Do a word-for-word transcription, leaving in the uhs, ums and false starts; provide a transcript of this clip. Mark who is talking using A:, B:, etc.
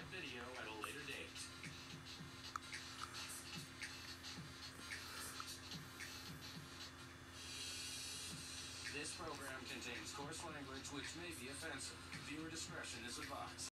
A: live video at a later date. This program contains coarse language which may be offensive. Viewer discretion is advised.